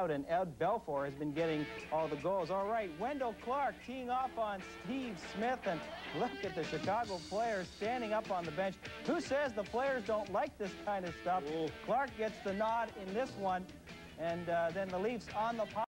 out, and Ed Belfour has been getting all the goals. All right, Wendel Clark teeing off on Steve Smith, and look at the Chicago players standing up on the bench. Who says the players don't like this kind of stuff? Clark gets the nod in this one, and then the Leafs on the